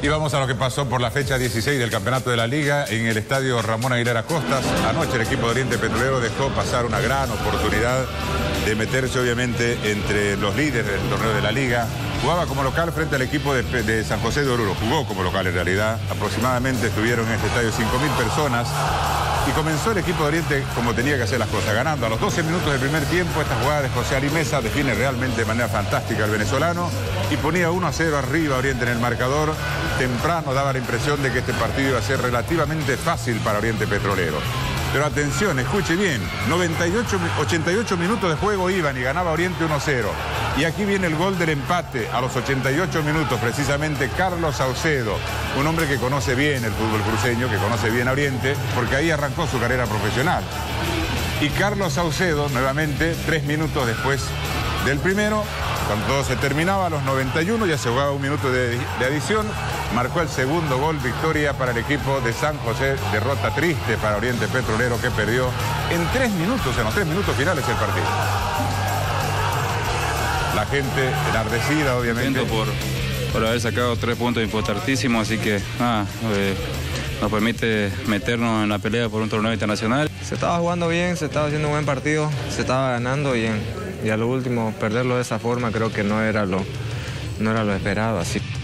Y vamos a lo que pasó por la fecha 16 del Campeonato de la Liga en el estadio Ramón Aguilera Costas. Anoche el equipo de Oriente Petrolero dejó pasar una gran oportunidad de meterse obviamente entre los líderes del torneo de la Liga. Jugaba como local frente al equipo de San José de Oruro. Jugó como local en realidad. Aproximadamente estuvieron en este estadio 5.000 personas. Y comenzó el equipo de Oriente como tenía que hacer las cosas, ganando. A los 12 minutos del primer tiempo, esta jugada de José Ari Mesa define realmente de manera fantástica al venezolano y ponía 1-0 arriba Oriente en el marcador. Temprano daba la impresión de que este partido iba a ser relativamente fácil para Oriente Petrolero. Pero atención, escuche bien, 88 minutos de juego iban y ganaba Oriente 1-0. Y aquí viene el gol del empate a los 88 minutos, precisamente Carlos Saucedo, un hombre que conoce bien el fútbol cruceño, que conoce bien a Oriente, porque ahí arrancó su carrera profesional. Y Carlos Saucedo, nuevamente, 3 minutos después del primero, cuando todo se terminaba, a los 91, ya se jugaba 1 minuto de adición, marcó el segundo gol, victoria para el equipo de San José, derrota triste para Oriente Petrolero que perdió en 3 minutos, en los 3 minutos finales el partido. La gente enardecida, obviamente. Por haber sacado 3 puntos importantísimos, así que nos permite meternos en la pelea por un torneo internacional. Se estaba jugando bien, se estaba haciendo un buen partido, se estaba ganando y a lo último perderlo de esa forma creo que no era lo esperado, así.